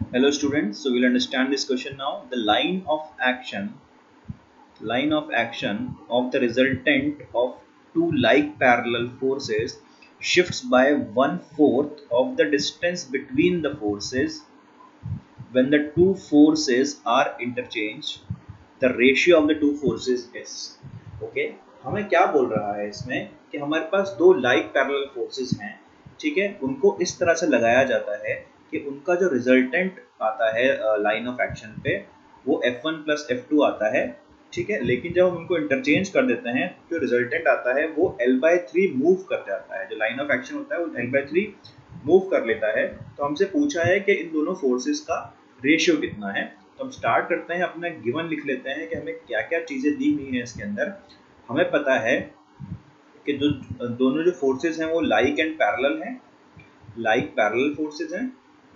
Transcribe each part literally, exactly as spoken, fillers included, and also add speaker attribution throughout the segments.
Speaker 1: Hello students, so we'll understand this question now. The line of action, line of action of the resultant of two like parallel forces shifts by one fourth of the distance between the forces when the two forces are interchanged. The ratio of the two forces is. Okay, हमें क्या बोल रहा है इसमें कि हमारे पास दो like parallel forces हैं, ठीक है, उनको इस तरह से लगाया जाता है कि उनका जो रिजल्टेंट आता है लाइन ऑफ एक्शन पे वो F one plus F two आता है, ठीक है, लेकिन जब हम उनको इंटरचेंज कर देते हैं जो रिजल्टेंट आता है वो एल बाई थ्री मूव कर जाता है। जो लाइन ऑफ एक्शन होता है वो एल बाई थ्री मूव कर लेता है। तो हमसे पूछा है कि इन दोनों फोर्सेस का रेशियो कितना है। तो हम स्टार्ट करते हैं, अपना गिवन लिख लेते हैं कि हमें क्या क्या चीज़ें दी हुई हैं इसके अंदर। हमें पता है कि जो दोनों जो फोर्सेस हैं वो लाइक एंड पैरेलल हैं, लाइक पैरेलल फोर्सेस हैं,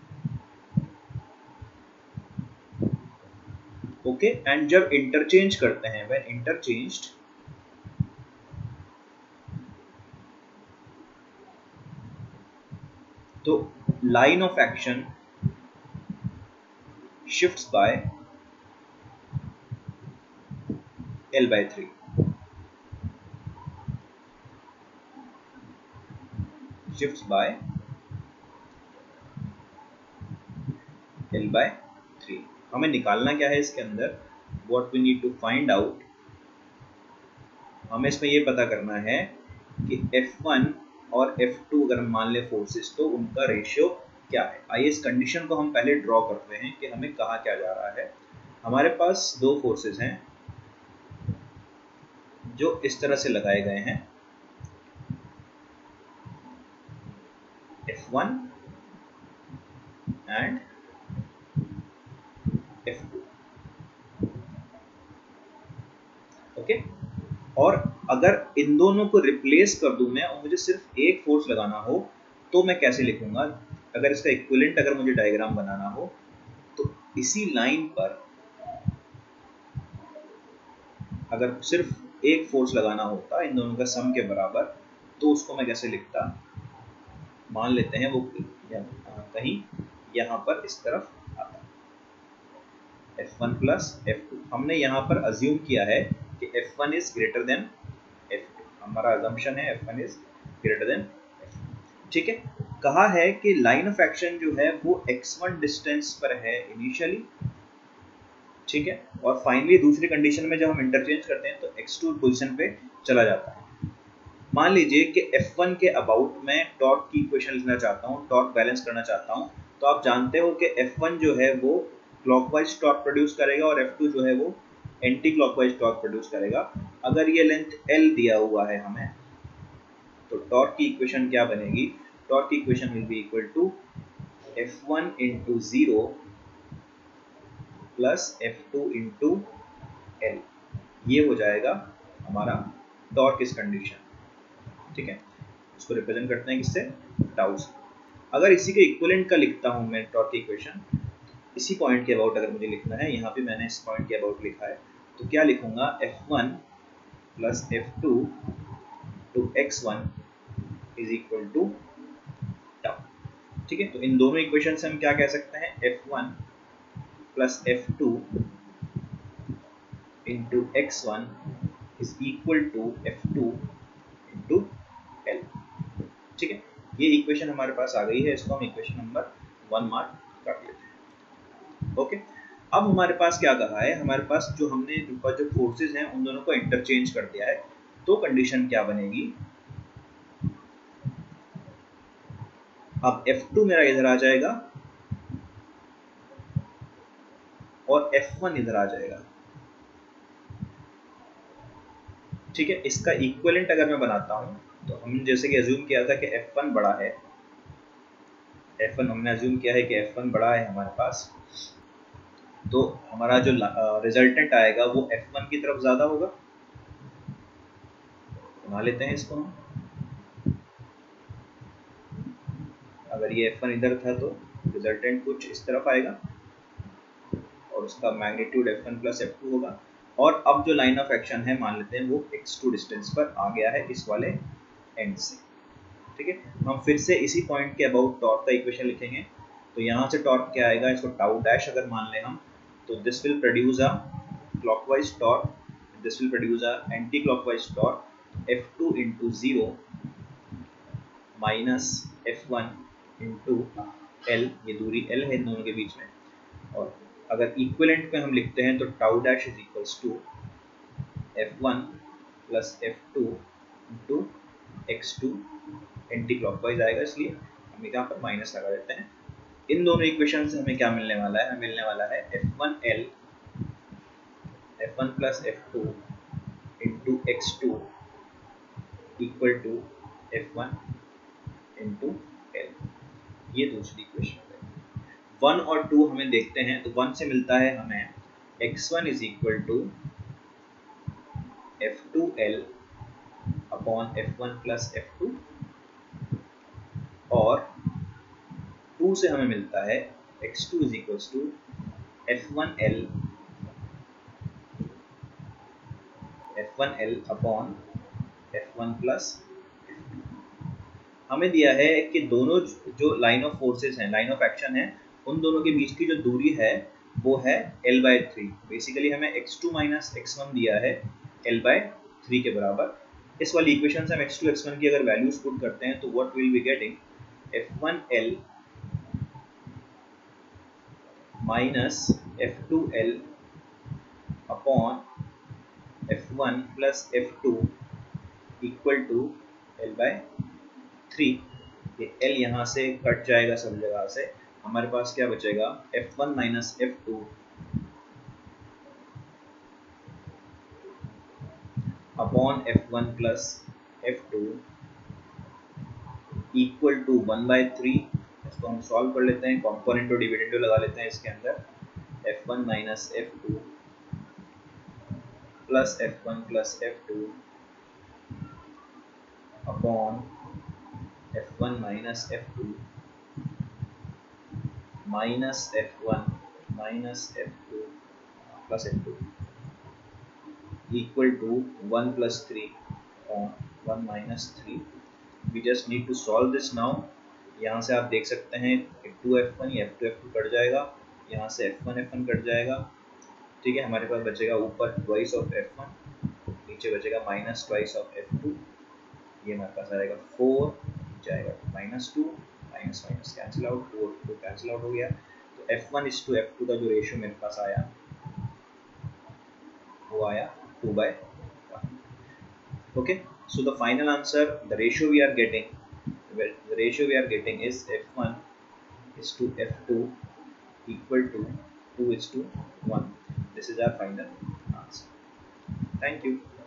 Speaker 1: ओके। एंड जब इंटरचेंज करते हैं, व्हेन इंटरचेंज्ड, तो line of action shifts by L by three, shifts by L by three. हमें निकालना क्या है इसके अंदर, what we need to find out, हमें इसमें ये पता करना है कि एफ वन और एफ टू अगर हम मान ले फोर्सेस तो उनका रेशियो क्या है। आइए इस कंडीशन को हम पहले ड्रॉ करते हैं कि हमें कहा क्या जा रहा है। हमारे पास दो फोर्सेस हैं जो इस तरह से लगाए गए हैं, F one and F two, okay. और अगर इन दोनों को रिप्लेस कर दूं मैं और मुझे सिर्फ एक फोर्स लगाना हो तो मैं कैसे लिखूंगा। अगर इसका इक्विवेलेंट अगर मुझे डायग्राम बनाना हो तो इसी लाइन पर अगर सिर्फ एक फोर्स लगाना होता इन दोनों का सम के बराबर तो उसको मैं कैसे लिखता। मान लेते हैं वो कहीं यहाँ पर इस तरफ आता, F one plus F two. हमने यहाँ पर अज्यूम किया है कि F one is greater than F two, हमारा अजम्पशन है F one is greater than F two, ठीक है। कहा है कि लाइन ऑफ एक्शन जो है वो एक्स वन डिस्टेंस पर है इनिशियली, ठीक है, और फाइनली दूसरी कंडीशन में जब हम इंटरचेंज करते हैं तो एक्स टू पोजीशन पे चला जाता है। मान लीजिए कि एफ वन के अबाउट मैं टॉर्क की इक्वेशन लिखना चाहता हूँ, टॉर्क बैलेंस करना चाहता हूँ, तो आप जानते हो कि एफ वन जो है वो क्लॉकवाइज टॉर्क प्रोड्यूस करेगा और एफ टू जो है वो एंटी क्लॉकवाइज टॉर्क प्रोड्यूस करेगा। अगर ये लेंथ L दिया हुआ है हमें तो टॉर्क की इक्वेशन क्या बनेगी, टॉर्क की equation will be equal to F one into zero plus F two into L. ये हो जाएगा हमारा टॉर्क इस कंडीशन, ठीक है। इसको रिप्रेजेंट करते हैं किससे, टाउ से। अगर इसी के इक्विवेलेंट का लिखता हूं मैं टॉर्क की इक्वेशन, इसी पॉइंट के अबाउट अगर मुझे लिखना है, यहाँ पे मैंने इस पॉइंट के अबाउट लिखा है, तो क्या लिखूंगा, F one plus F two to X one is equal to tau, ठीक है। तो इन दोनों इक्वेशन से हम क्या कह सकते हैं, F one plus F two into X one is equal to F two into L, ठीक है। ये इक्वेशन हमारे पास आ गई है, इसको हम इक्वेशन नंबर वन मार्क कर लेते हैं, ओके। अब हमारे पास क्या कहा है, हमारे पास जो हमने ऊपर जो फोर्सेस हैं उन दोनों को इंटरचेंज कर दिया है, तो कंडीशन क्या बनेगी, अब एफ टू मेरा इधर आ जाएगा और एफ वन इधर आ जाएगा, ठीक है। इसका इक्विवेलेंट अगर मैं बनाता हूं तो हम जैसे कि अज्यूम किया था कि एफ वन बड़ा है, एफ वन हमने अज्यूम किया है कि एफ वन बड़ा है हमारे पास, तो हमारा जो रिजल्टेंट आएगा वो एफ वन की तरफ ज़्यादा होगा। बना लेते हैं इसको हम, अगर ये एफ वन इधर था तो रिजल्टेंट कुछ इस तरफ आएगा और उसका magnitude F one plus F two होगा। और अब जो लाइन ऑफ एक्शन है मान लेते हैं वो एक्स टू डिस्टेंस पर आ गया है इस वाले एंड से, ठीक है। हम फिर से इसी पॉइंट के अबाउट टॉर्क का इक्वेशन लिखेंगे, तो यहाँ से टॉर्क क्या आएगा, इसको टाउ डैश अगर मान लें हम, तो this will produce a clockwise torque, this will produce a anticlockwise torque F two into zero minus F one into L, ये दूरी एल है इन दोनों के बीच में, और अगर इक्विवेलेंट में हम लिखते हैं तो tau dash is equals to F one plus F two into X two, anticlockwise आएगा इसलिए हम यहाँ पर माइनस लगा देते हैं। इन दोनों इक्वेशन से हमें क्या मिलने वाला है, हमें मिलने वाला है F one L F one plus F two into X two equal to F one into L, ये दूसरी इक्वेशन है। वन और टू हमें देखते हैं, तो वन से मिलता है हमें X one is equal to F two L upon F one plus F two, और टू से हमें मिलता है X two is equals to F one L F one L upon F one plus. हमें दिया है कि दोनों जो लाइन ऑफ फोर्सेस हैं, लाइन ऑफ एक्शन है, उन दोनों के बीच की जो दूरी है वो है L बाय थ्री। बेसिकली हमें X two minus X one दिया है L बाय थ्री के बराबर। इस वाली इक्वेशन से हम एक्स टू एक्स वन की अगर वैल्यूज पुट करते हैं तो what will be getting, F one L minus F two L upon F one plus F two equal to L by three. ये L यहाँ से कट जाएगा सब जगह से, हमारे पास क्या बचेगा, F one minus F two upon F one plus F two equal to one by three. इसको हम सॉल्व कर लेते हैं, कॉम्पोनेंट और डिविडेंड लगा लेते हैं इसके अंदर, F one minus F two plus F one plus F two upon F one minus F two minus F one minus F two plus F two equal to one plus three on one minus three. we just need to solve this now। यहाँ से आप देख सकते हैं F two F one, ये F two F two cut जाएगा, यहाँ से F one F one cut जाएगा, ठीक है। हमारे पास बचेगा ऊपर ट्वाइस ऑफ एफ वन, नीचे बचेगा minus twice of F two, ये हमारे पास आएगा फोर, जाएगा minus two, minus minus cancel out, four two cancel out हो गया। तो F one is to F two का जो रेशियो मेरे पास आया वो आया two by one. Okay, so the final answer, the ratio we are getting, well, the ratio we are getting is F one is to F two equal to two is to one. This is our final answer. Thank you.